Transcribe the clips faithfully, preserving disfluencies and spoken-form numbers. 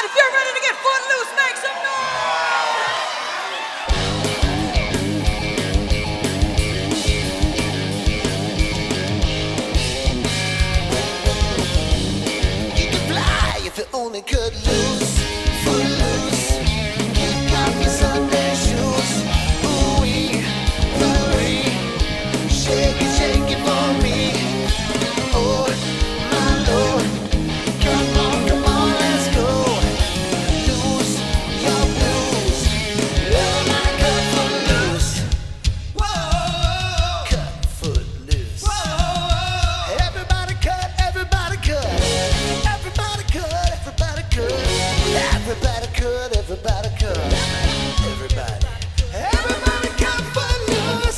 If you're ready to get footloose, make some noise. You can fly if you only could lose. Footloose. Kick off your Sunday shoes. Ooh-wee, ooh-wee. Shake it, shake it for me. Oh, my Lord. Come on, come on, let's go. Lose your blues. Everybody cut footloose. Whoa. Cut footloose. Whoa. Everybody cut, everybody cut. Everybody cut, everybody cut. Everybody cut, everybody cut. Everybody. Everybody cut footloose.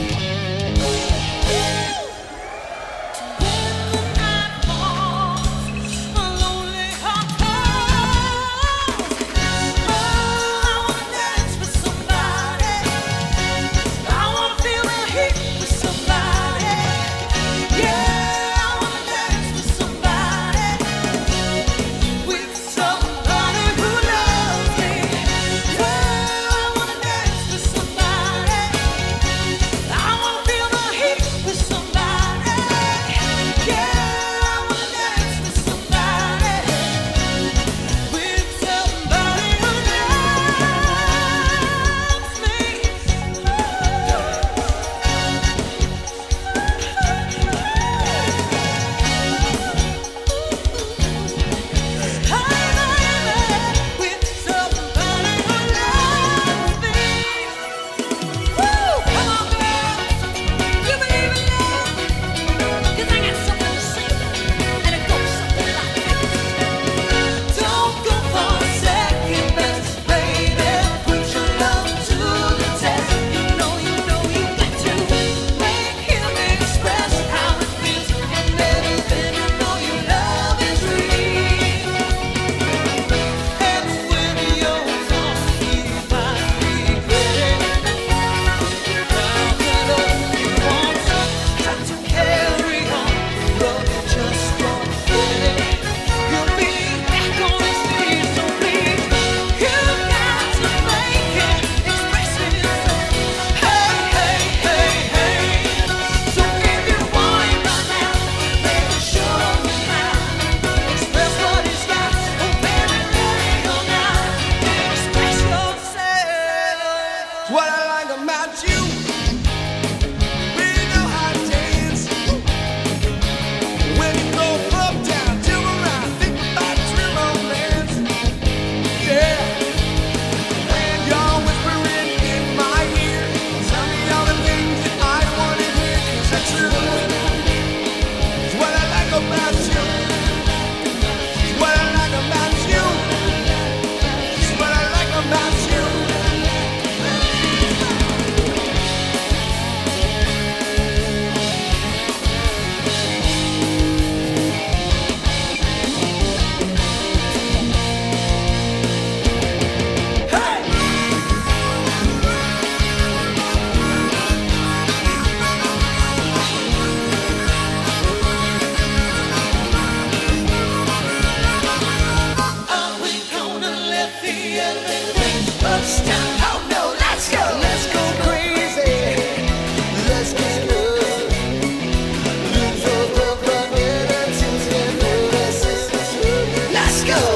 What I like about you, we know how to dance. When you go uptown, till around, think about true romance. Yeah, and you're whispering in my ear some of all the things that I want to hear. 'Cause that's true. It's what I like about you. It's what I like about you. It's what I like about you. Oh no, let's go, let's go crazy, let's get love. Lose your love, run in and choose your new. Let's go.